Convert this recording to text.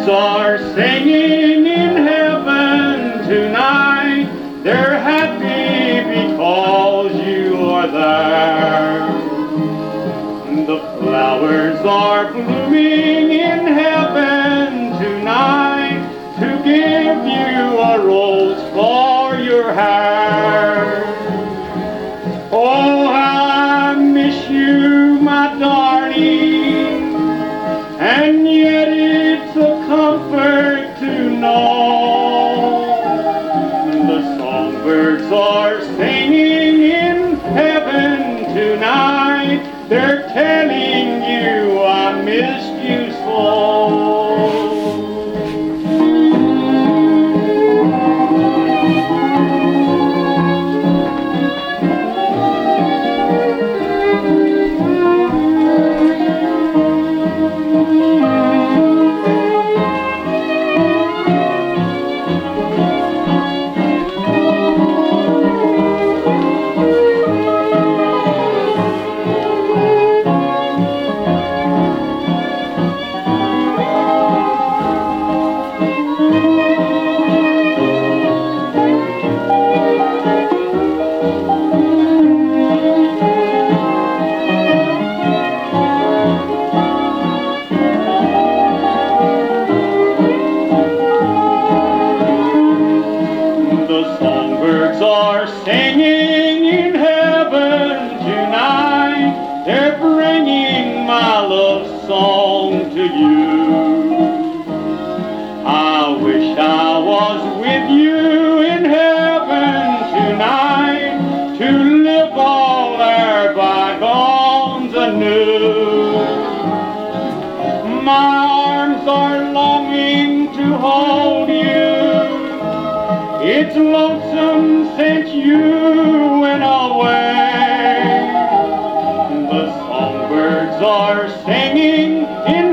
songbirds are singing in heaven tonight. They're happy because you are there. The flowers are blooming in heaven tonight to give you a rose for your hair. Oh, how I miss you, my darling, and yet it's a comfort to know the songbirds are singing in heaven tonight. They're telling you I missed you so. Are singing in heaven tonight. They're bringing my love song to you. I wish I was with you in heaven tonight to live all our bygones anew. My arms are longing to hold you. It's lonesome since you went away. The songbirds are singing in